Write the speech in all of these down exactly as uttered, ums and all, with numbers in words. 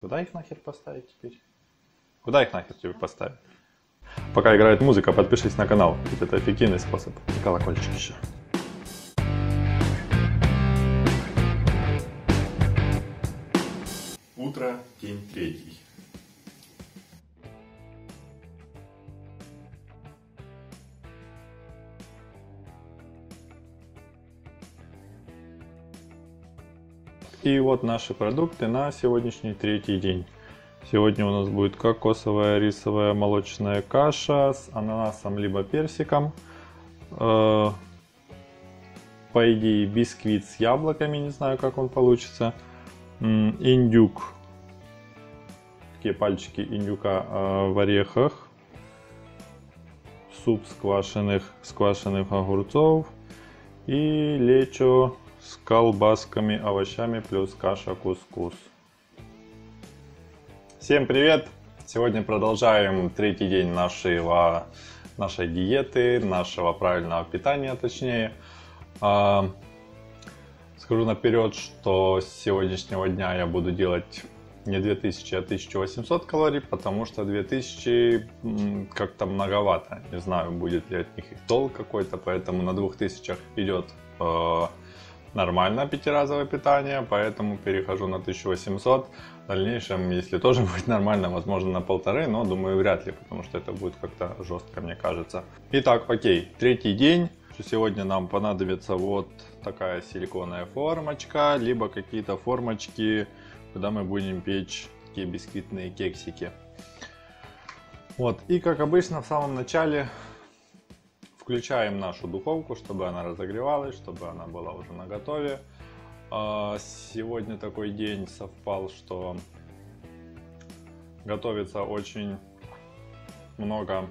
Куда их нахер поставить теперь? Куда их нахер теперь поставить? Пока играет музыка, подпишись на канал, ведь это эффективный способ. И колокольчик еще. Утро, день третий. И вот наши продукты на сегодняшний третий день. Сегодня у нас будет кокосовая рисовая молочная каша с ананасом либо персиком. Э, по идее бисквит с яблоками, не знаю как он получится. Индюк. Такие пальчики индюка э, в орехах. Суп с квашеных, с квашеных огурцов. И лечо с колбасками, овощами плюс каша кускус. Всем привет! Сегодня продолжаем третий день нашего, нашей диеты, нашего правильного питания точнее. А, скажу наперед, что с сегодняшнего дня я буду делать не две тысячи, а тысячу восемьсот калорий, потому что две тысячи как-то многовато. Не знаю, будет ли от них толк какой-то, поэтому на двух тысячах идет э, нормальное пятиразовое питание, поэтому перехожу на тысячу восемьсот. В дальнейшем, если тоже будет нормально, возможно на полторы, но думаю вряд ли, потому что это будет как-то жестко, мне кажется. Итак, окей, третий день. Сегодня нам понадобится вот такая силиконовая формочка, либо какие-то формочки, куда мы будем печь такие бисквитные кексики. Вот, и как обычно в самом начале включаем нашу духовку, чтобы она разогревалась, чтобы она была уже наготове. Сегодня такой день совпал, что готовится очень много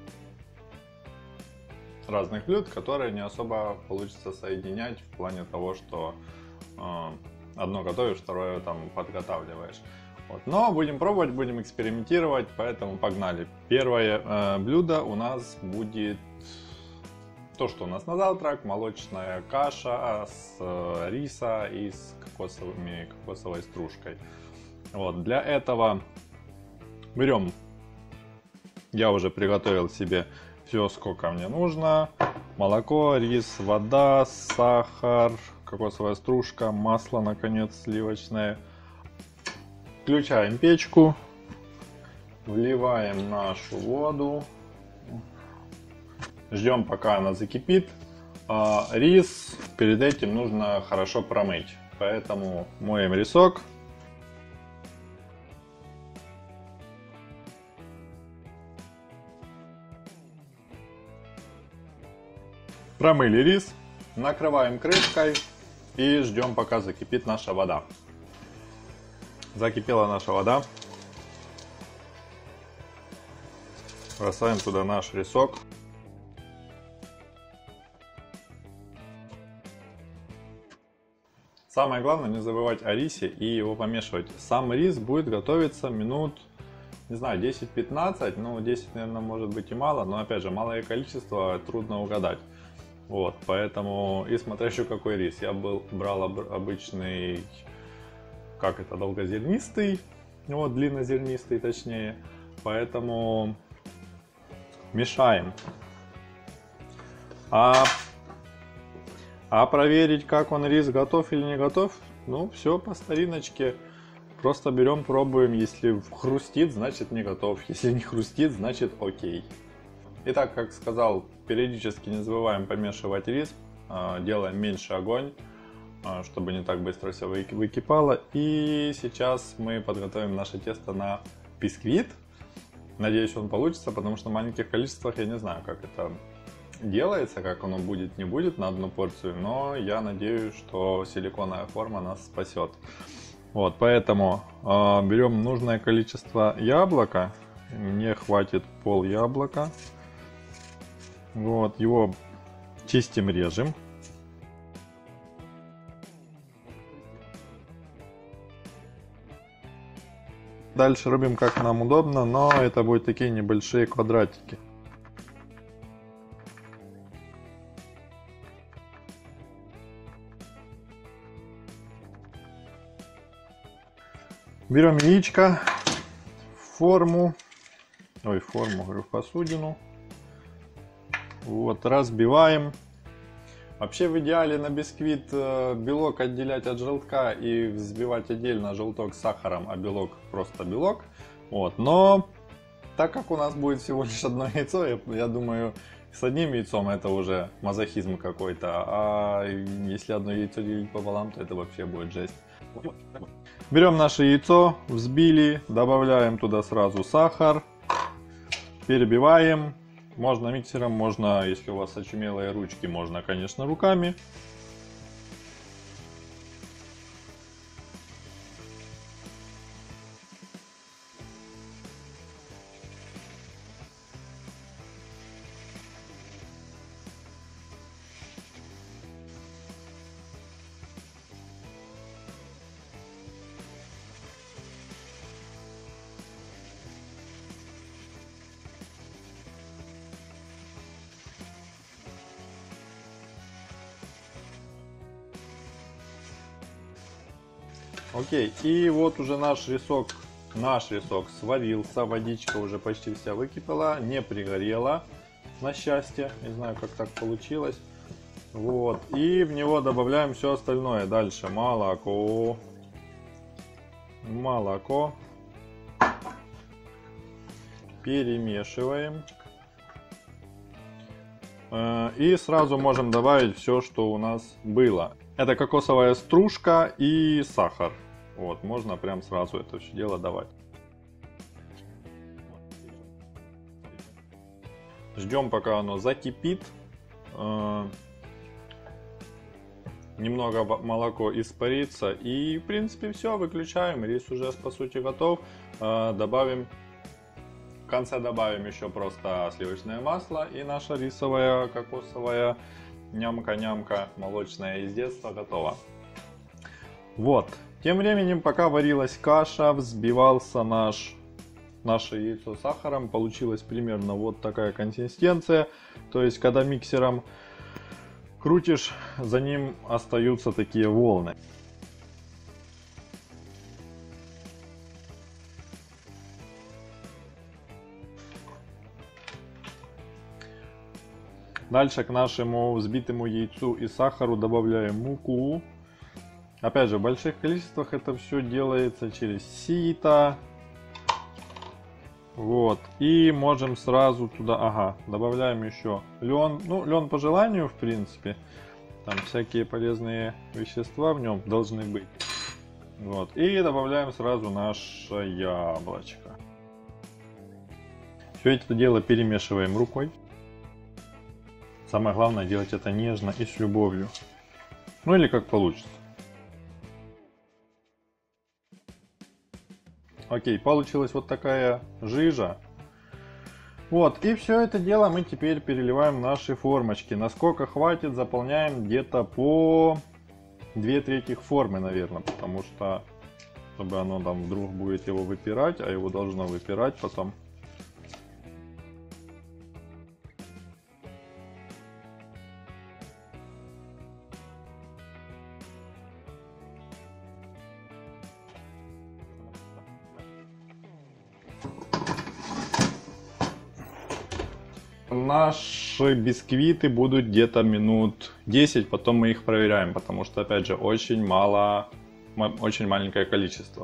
разных блюд, которые не особо получится соединять в плане того, что одно готовишь, второе там подготавливаешь. Вот. Но будем пробовать, будем экспериментировать, поэтому погнали. Первое э, блюдо у нас будет то, что у нас на завтрак: молочная каша с э, риса и с кокосовыми, кокосовой стружкой. Вот. Для этого берем, я уже приготовил себе все, сколько мне нужно: молоко, рис, вода, сахар, кокосовая стружка, масло, наконец, сливочное. Включаем печку, вливаем нашу воду, ждем, пока она закипит. А рис перед этим нужно хорошо промыть, поэтому моем рисок. Промыли рис, накрываем крышкой и ждем, пока закипит наша вода. Закипела наша вода. Бросаем туда наш рисок. Самое главное не забывать о рисе и его помешивать. Сам рис будет готовиться минут, не знаю, десять-пятнадцать. Ну, десять, наверное, может быть и мало, но опять же, малое количество трудно угадать. Вот, поэтому, и смотря еще какой рис. Я был, брал об, обычный, как это, долгозернистый, вот, длиннозернистый точнее. Поэтому мешаем. А, а проверить, как он, рис, готов или не готов, ну, все по стариночке. Просто берем, пробуем. Если хрустит, значит не готов. Если не хрустит, значит окей. Итак, как сказал, периодически не забываем помешивать рис, делаем меньше огонь, чтобы не так быстро все выкипало. И сейчас мы подготовим наше тесто на бисквит. Надеюсь, он получится, потому что в маленьких количествах я не знаю, как это делается, как оно будет, не будет на одну порцию, но я надеюсь, что силиконовая форма нас спасет. Вот, поэтому э, берем нужное количество яблока. Мне хватит пол яблока. Вот, его чистим, режем. Дальше рубим как нам удобно, но это будут такие небольшие квадратики. Берем яичко в форму, ой, в форму, говорю, в посудину. Вот, разбиваем. Вообще в идеале на бисквит белок отделять от желтка и взбивать отдельно желток с сахаром, а белок просто белок. Вот, но так как у нас будет всего лишь одно яйцо, я, я думаю, с одним яйцом это уже мазохизм какой-то, а если одно яйцо делить пополам, то это вообще будет жесть. Берем наше яйцо, взбили, добавляем туда сразу сахар, перебиваем. Можно миксером, можно, если у вас очумелые ручки, можно, конечно, руками. Окей, и вот уже наш рисок, наш рисок сварился, водичка уже почти вся выкипела, не пригорела, на счастье, не знаю, как так получилось. Вот, и в него добавляем все остальное. Дальше молоко, молоко, перемешиваем. И сразу можем добавить все, что у нас было. Это кокосовая стружка и сахар. Вот, можно прям сразу это все дело давать. Ждем, пока оно закипит. Немного молоко испарится. И, в принципе, все, выключаем. Рис уже, по сути, готов. Добавим... В конце добавим еще просто сливочное масло. И наша рисовая кокосовая нямка-нямка молочная из детства готова. Вот. Тем временем, пока варилась каша, взбивался наш, наше яйцо с сахаром. Получилась примерно вот такая консистенция. То есть, когда миксером крутишь, за ним остаются такие волны. Дальше к нашему взбитому яйцу и сахару добавляем муку. Опять же, в больших количествах это все делается через сито. Вот. И можем сразу туда, ага, добавляем еще лен. Ну, лен по желанию, в принципе. Там всякие полезные вещества в нем должны быть. Вот. И добавляем сразу наше яблочко. Все это дело перемешиваем рукой. Самое главное делать это нежно и с любовью. Ну или как получится. Окей, получилась вот такая жижа. Вот, и все это дело мы теперь переливаем в наши формочки. Насколько хватит, заполняем где-то по две трети формы, наверное. Потому что, чтобы оно там вдруг будет его выпирать, а его должно выпирать потом. Наши бисквиты будут где-то минут десять, потом мы их проверяем, потому что, опять же, очень мало, очень маленькое количество.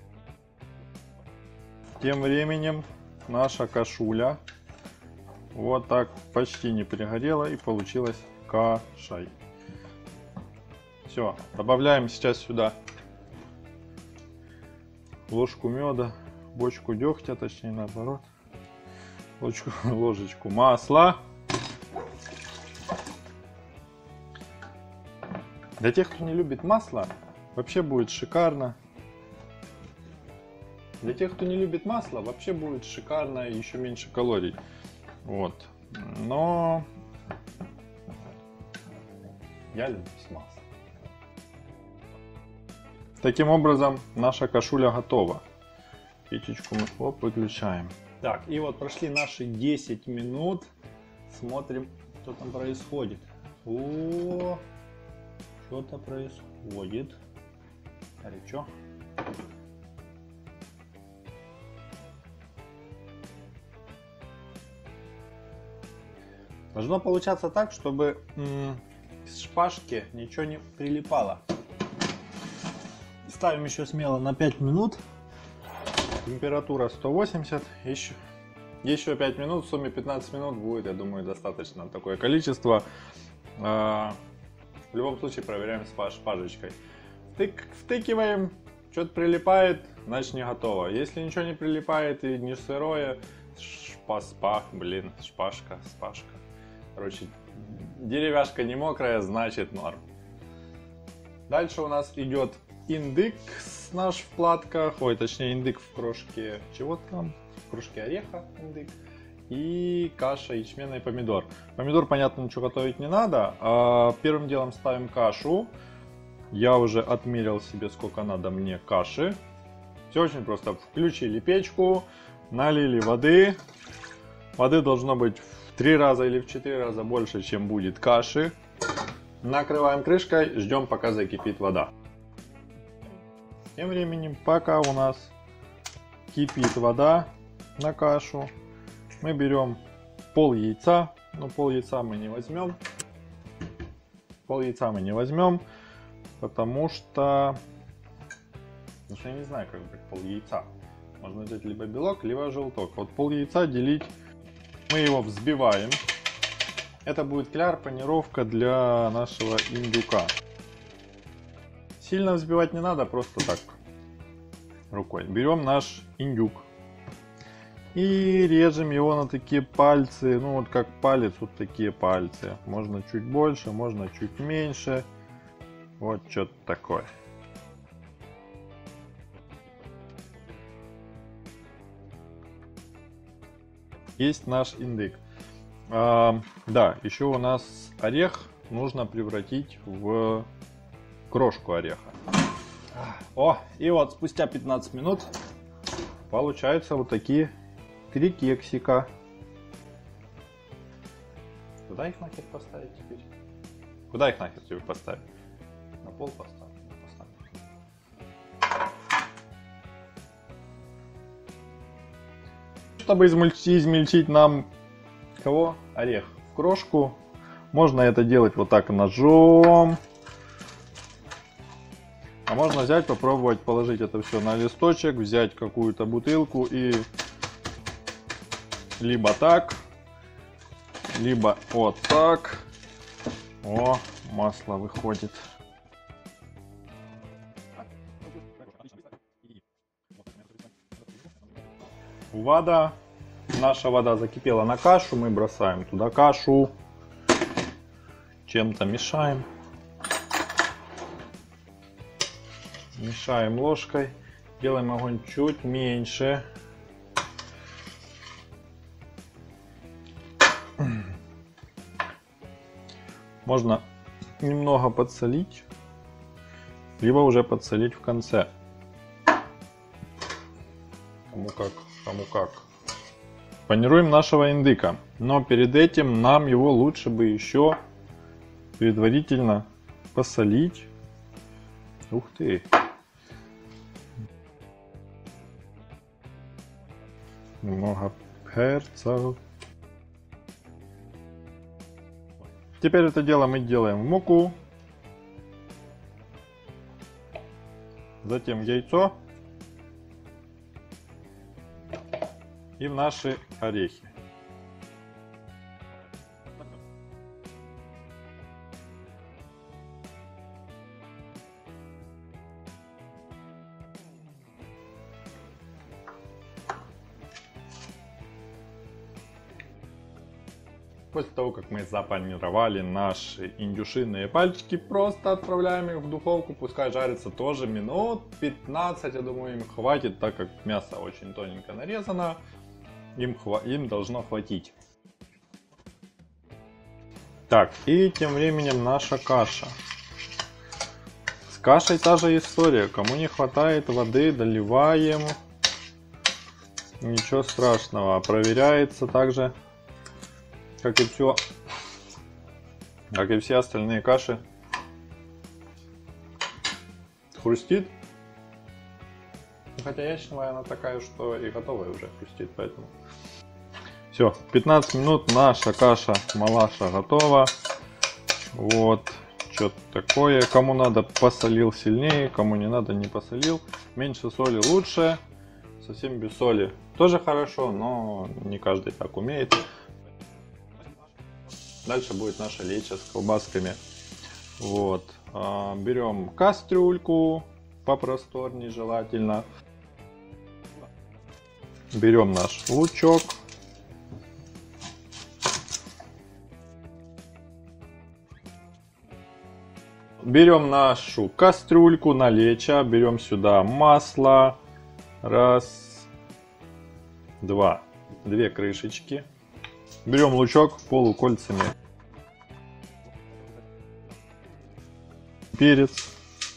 Тем временем наша кашуля вот так почти не пригорела и получилась кашей. Все, добавляем сейчас сюда ложку меда, бочку дегтя, точнее наоборот. Ложечку, ложечку масла. Для тех, кто не любит масло, вообще будет шикарно. Для тех, кто не любит масло, вообще будет шикарно и еще меньше калорий. Вот. Но я люблю с маслом. Таким образом, наша кашуля готова. Печечку мы оп, выключаем. Так, и вот прошли наши десять минут. Смотрим, что там происходит. О, что-то происходит. Горячо. Должно получаться так, чтобы м, с шпажки ничего не прилипало. Ставим еще смело на пять минут. Температура сто восемьдесят. Еще, еще пять минут, в сумме пятнадцать минут будет, я думаю, достаточно такое количество. В любом случае проверяем с шпажечкой. Втык, втыкиваем, что-то прилипает, значит не готово. Если ничего не прилипает и не сырое, шпа-спах, блин, шпажка, спашка. Короче, деревяшка не мокрая, значит норм. Дальше у нас идет индык наш в платках, ой, точнее индык в крошке, чего там, в крошке ореха индык. И каша ячменный помидор. Помидор, понятно, ничего готовить не надо. А первым делом ставим кашу. Я уже отмерил себе, сколько надо мне каши. Все очень просто. Включили печку, налили воды. Воды должно быть в три раза или в четыре раза больше, чем будет каши. Накрываем крышкой, ждем, пока закипит вода. Тем временем, пока у нас кипит вода на кашу, мы берем пол яйца. Но пол яйца мы не возьмем. Пол яйца мы не возьмем, потому что... Потому что я не знаю, как брать пол яйца. Можно взять либо белок, либо желток. Вот пол яйца делить, мы его взбиваем. Это будет кляр, панировка для нашего индюка. Сильно взбивать не надо, просто так рукой. Берем наш индюк и режем его на такие пальцы, ну вот как палец, вот такие пальцы. Можно чуть больше, можно чуть меньше. Вот что-то такое. Есть наш индык. А, да, еще у нас орех нужно превратить в крошку ореха. О, и вот спустя пятнадцать минут получаются вот такие три кексика. Куда их нахер поставить теперь? Куда их нахер теперь поставить? На пол поставь. поставь. Чтобы измельчить, измельчить нам кого? Орех в крошку. Можно это делать вот так ножом. А можно взять, попробовать положить это все на листочек, взять какую-то бутылку и либо так, либо вот так. О, масло выходит. Вода. Наша вода закипела на кашу, мы бросаем туда кашу. Чем-то мешаем. Мешаем ложкой, делаем огонь чуть меньше. Можно немного подсолить, либо уже подсолить в конце. Кому как, кому как. Панируем нашего индыка, но перед этим нам его лучше бы еще предварительно посолить. Ух ты! Немного перца. Теперь это дело мы делаем в муку, затем в яйцо и в наши орехи. После того, как мы запанировали наши индюшиные пальчики, просто отправляем их в духовку, пускай жарится тоже минут пятнадцать, я думаю, им хватит, так как мясо очень тоненько нарезано, им, хва им должно хватить. Так, и тем временем наша каша. С кашей та же история, кому не хватает воды, доливаем, ничего страшного, проверяется также. Как и все, как и все остальные каши. Хрустит. Хотя ячневая она такая, что и готовая уже хрустит, поэтому Все, пятнадцать минут наша каша малаша готова. Вот, что-то такое. Кому надо, посолил сильнее, кому не надо, не посолил. Меньше соли лучше. Совсем без соли тоже хорошо, но не каждый так умеет. Дальше будет наша лечо с колбасками. Вот, берем кастрюльку попросторнее желательно. Берем наш лучок. Берем нашу кастрюльку на лечо, берем сюда масло. Раз, два, две крышечки. Берем лучок полукольцами. Перец.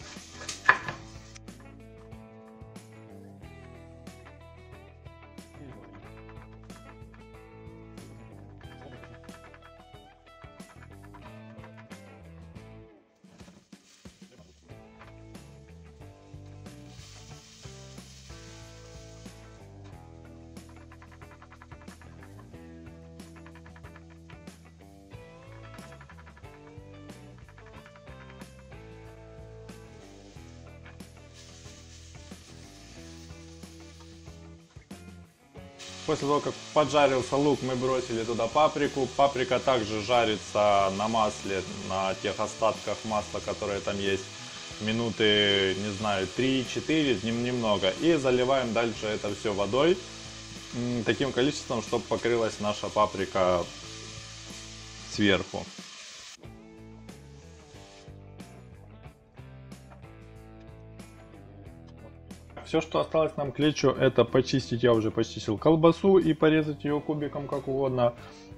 После того, как поджарился лук, мы бросили туда паприку. Паприка также жарится на масле, на тех остатках масла, которые там есть, минуты, не знаю, три-четыре, немного. И заливаем дальше это все водой, таким количеством, чтобы покрылась наша паприка сверху. Все, что осталось нам к лечу, это почистить, я уже почистил колбасу и порезать ее кубиком как угодно.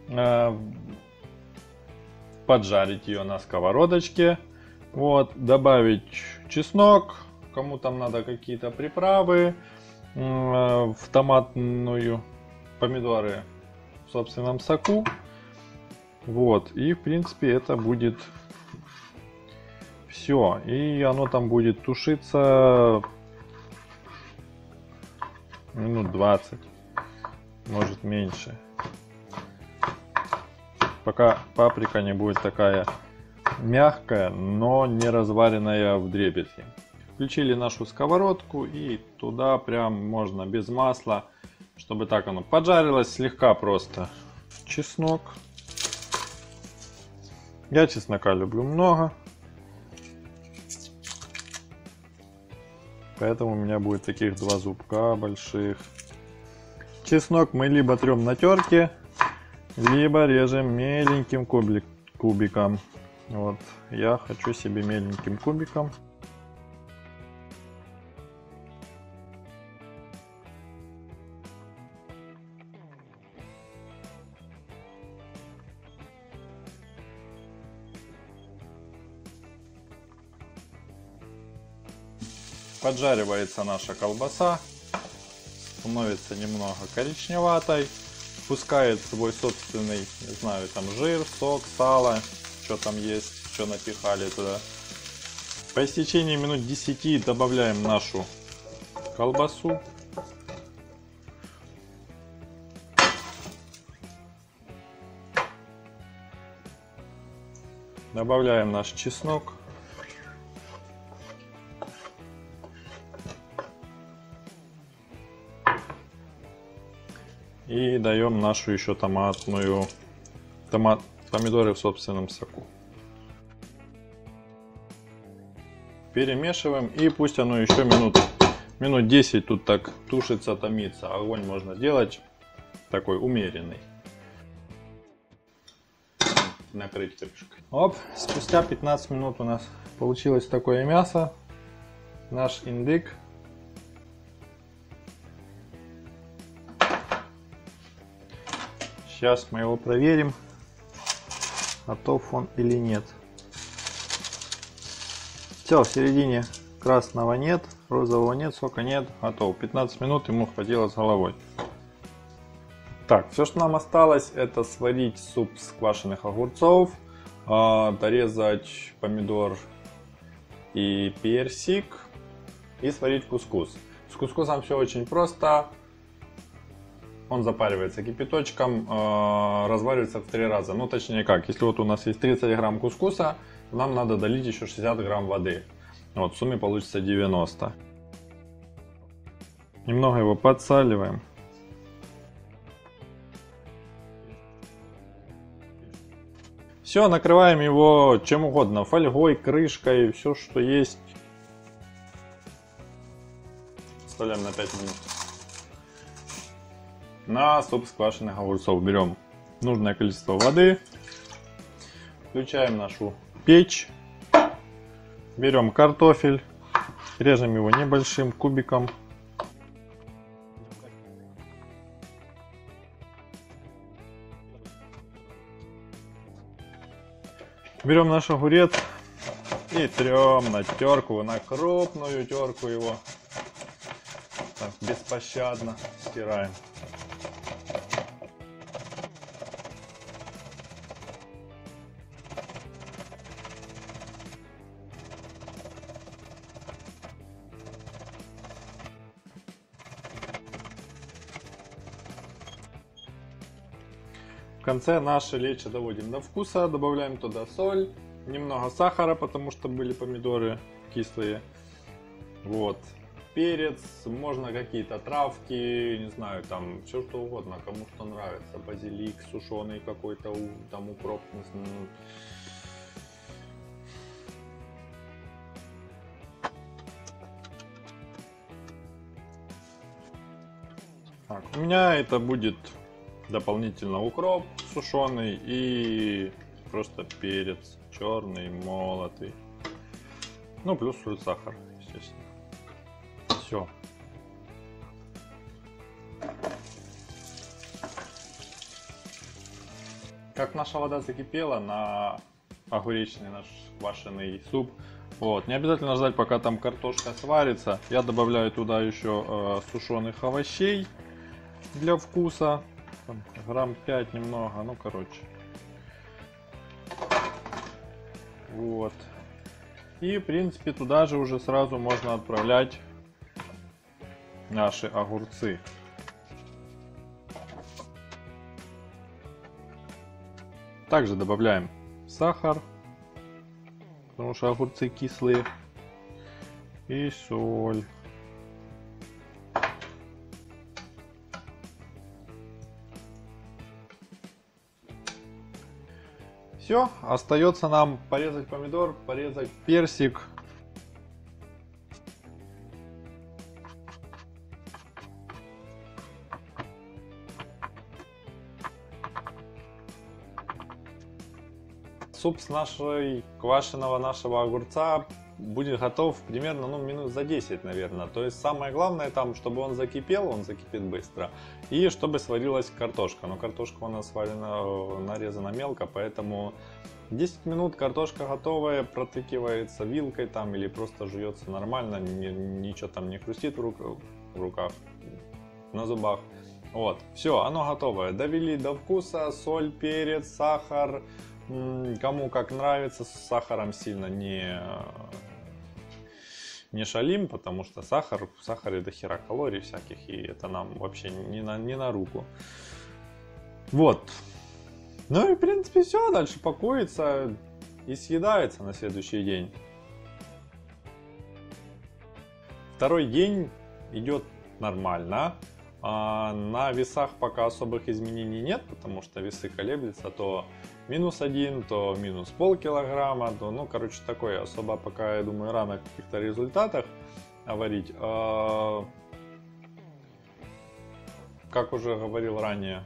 Поджарить ее на сковородочке. Вот, добавить чеснок, кому там надо какие-то приправы, в томатную, помидоры в собственном соку. Вот, и в принципе это будет все. И оно там будет тушиться минут двадцать, может меньше, пока паприка не будет такая мягкая, но не разваренная вдребезги. Включили нашу сковородку и туда прям можно без масла, чтобы так оно поджарилось слегка просто. Чеснок. Я чеснока люблю много, поэтому у меня будет таких два зубка больших. Чеснок мы либо трем на терке, либо режем меленьким кубик, кубиком. Вот, я хочу себе меленьким кубиком. Поджаривается наша колбаса, становится немного коричневатой, впускает свой собственный, не знаю, там жир, сок, сало, что там есть, что напихали туда. По истечении минут десяти добавляем нашу колбасу. Добавляем наш чеснок. И даем нашу еще томатную, томат, помидоры в собственном соку. Перемешиваем и пусть оно еще минут, минут десять тут так тушится, томится. Огонь можно делать такой умеренный. Накрыть крышкой. Оп, спустя пятнадцать минут у нас получилось такое мясо. Наш индык. Сейчас мы его проверим, готов он или нет. Все, в середине красного нет, розового нет, сока нет, готов. пятнадцать минут ему хватило с головой. Так, все, что нам осталось, это сварить суп с квашеных огурцов, дорезать помидор и персик и сварить кускус. С кускусом все очень просто. он запаривается кипяточком, э, разваривается в три раза. Ну, точнее как, если вот у нас есть тридцать грамм кускуса, нам надо долить еще шестьдесят грамм воды. Вот, в сумме получится девяносто. Немного его подсаливаем. Все, накрываем его чем угодно, фольгой, крышкой, все что есть. Оставляем на пять минут. На суп с квашеных огурцов берем нужное количество воды, включаем нашу печь, берем картофель, режем его небольшим кубиком. Берем наш огурец и трем на терку, на крупную терку его. Так, беспощадно стираем. В конце наше лечо доводим до вкуса, добавляем туда соль, немного сахара, потому что были помидоры кислые. Вот. Перец, можно какие-то травки, не знаю, там все что угодно, кому что нравится. Базилик сушеный какой-то, там укроп. Так, у меня это будет дополнительно укроп сушеный и просто перец черный молотый. Ну плюс соль, сахар, естественно. Все. Как наша вода закипела на огуречный наш квашеный суп, вот, не обязательно ждать, пока там картошка сварится. Я добавляю туда еще э, сушеных овощей для вкуса. Там, грамм пять немного, ну короче. Вот. И в принципе туда же уже сразу можно отправлять наши огурцы. Также добавляем сахар, потому что огурцы кислые, и соль. Все, остается нам порезать помидор, порезать персик. Суп с нашей квашеного нашего огурца будет готов примерно ну, минут за десять, наверное. То есть самое главное там, чтобы он закипел, он закипит быстро. И чтобы сварилась картошка. Но картошка у нас сварена, нарезана мелко, поэтому десять минут картошка готовая, протыкивается вилкой там или просто жуется нормально, ни, ничего там не хрустит в, рук, в руках, на зубах. Вот, все, оно готовое. Довели до вкуса, соль, перец, сахар. Кому как нравится, с сахаром сильно не, не шалим, потому что сахар, в сахаре до хера калорий всяких, и это нам вообще не на, не на руку. Вот. Ну и в принципе все, дальше пакуется и съедается на следующий день. Второй день идет нормально. А на весах пока особых изменений нет, потому что весы колеблются, то минус один, то минус полкилограмма, то, ну, короче, такое особо пока, я думаю, рано в каких-то результатах говорить. А, как уже говорил ранее,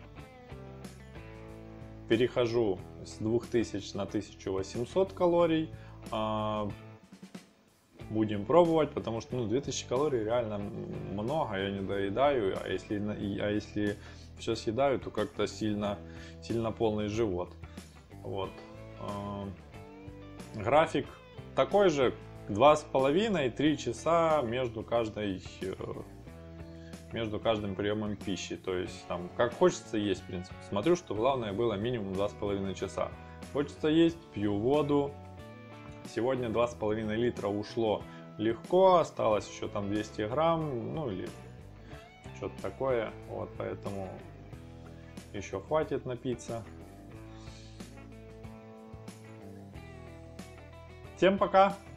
перехожу с двух тысяч на тысячу восемьсот калорий. А, будем пробовать, потому что ну, две тысячи калорий реально много, я не доедаю, а если, а если все съедаю, то как-то сильно, сильно полный живот. Вот. График такой же, два с половиной — три часа между каждой, между каждым приемом пищи. То есть там как хочется есть, в принципе. Смотрю, что главное было минимум два с половиной часа. Хочется есть, пью воду. Сегодня два с половиной литра ушло легко, осталось еще там двести грамм, ну или что-то такое. Вот, поэтому еще хватит напиться. Всем пока!